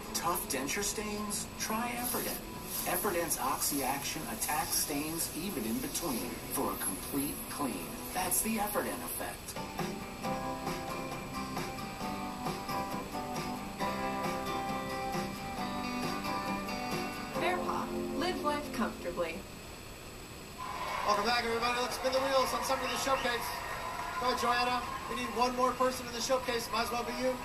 Tough denture stains? Try Efferdent. Efferdent's oxy-action attacks stains even in between for a complete clean. That's the Efferdent effect. Bearpaw. Live life comfortably. Welcome back, everybody. Let's spin the wheels on somebody in the showcase. Go ahead, Joanna. We need one more person in the showcase. Might as well be you.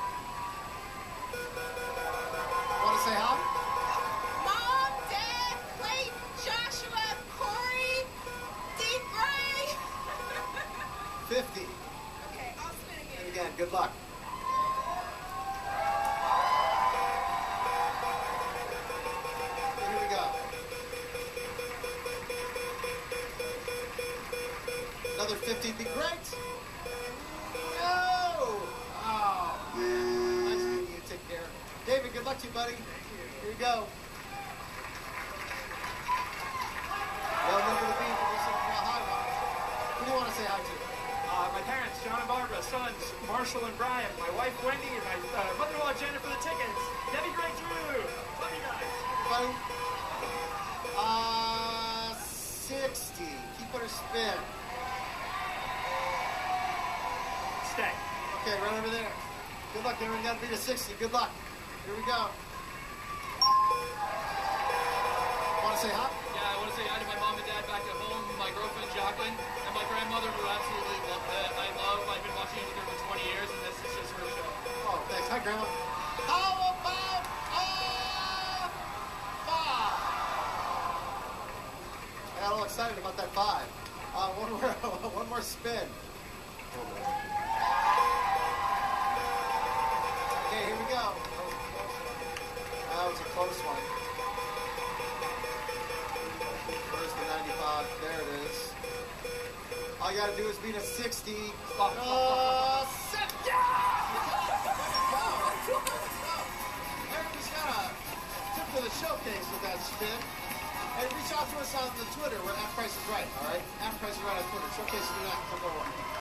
Want to say hi? Mom, Dad, Clayton, Joshua, Corey, Deep Gray. 50. Okay, I'll spin again. And again, good luck. Here we go. Another 50 would be great. No! Oh, man. Nice meeting you. Take care. David, good luck to you, buddy. Here you go. Well, number to be for this high one. Who do you want to say hi to? My parents, John and Barbara, sons, Marshall and Brian, my wife, Wendy, and my mother-in-law, Jenna, for the tickets. Debbie Gray Drew. Love you guys. Buddy. 60. Keep her spin. Stay. Okay, right over there. Good luck, everyone. Got to beat a 60. Good luck. Here we go. Want to say hi? Yeah, I want to say hi to my mom and dad back at home, my girlfriend Jacqueline, and my grandmother who absolutely loved it. I've been watching it for 20 years, and this is just her show. Oh, thanks. Hi, Grandma. How about a 5? I got all excited about that 5. One more spin. Okay, here we go. That was a close one. Where's the 95? There it is. All you gotta do is beat a 60. 60! Everybody's got a tip to the showcase with that spin. And reach out to us on the Twitter. We're at Price is Right, all right? At Price is Right on Twitter. Showcase is not number 1.